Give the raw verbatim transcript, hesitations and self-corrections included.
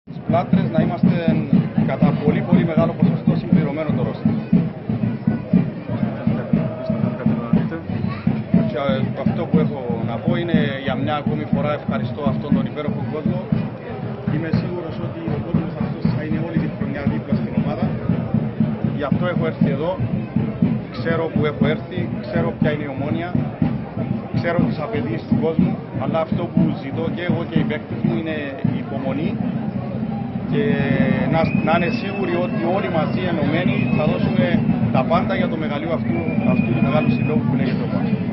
Στις Πλάτρες να είμαστε κατά πολύ πολύ μεγάλο ποσοστό συμπληρωμένο το ρόστερ. Και αυτό που έχω να πω είναι για μια ακόμη φορά ευχαριστώ αυτόν τον υπέροχο κόσμο. Είμαι σίγουρος ότι ο κόσμος αυτός θα είναι όλη τη χρονιά δίπλα στην ομάδα. Γι' αυτό έχω έρθει εδώ. Ξέρω που έχω έρθει, ξέρω ποια είναι η Ομόνοια, ξέρω τις απαιτήσεις του κόσμου, αλλά αυτό που ζητώ και εγώ και οι παίκτες μου είναι η υπομονή και να, να είναι σίγουροι ότι όλοι μαζί ενωμένοι θα δώσουμε τα πάντα για το μεγαλείο αυτού, αυτού του μεγάλου συλλόγου που λέγεται ομάδα.